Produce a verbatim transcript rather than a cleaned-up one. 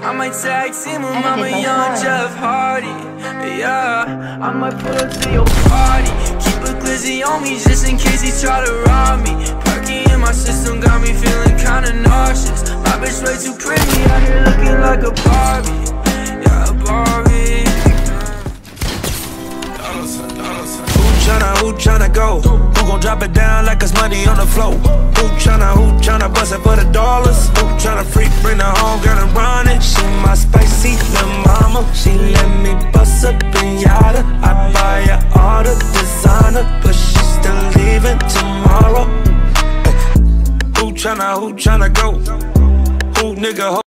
I might tag team him, I'm a young Jeff Hardy. Yeah, I might pull up to your party. Keep a glizzy on me just in case he try to rob me. Perky in my system got me feeling kinda nauseous. My bitch way too pretty, out here looking like a Barbie. Yeah, a Barbie. Who tryna, who tryna go? Who gon' drop it down like it's money on the floor? Who tryna, who tryna bust it for the dollars? Who tryna freak, bring her home, girl, and run it? She my spicy little mama. She let me bust up pinata. I buy her all the designer, but she still leaving tomorrow. Who tryna, who tryna go? Who nigga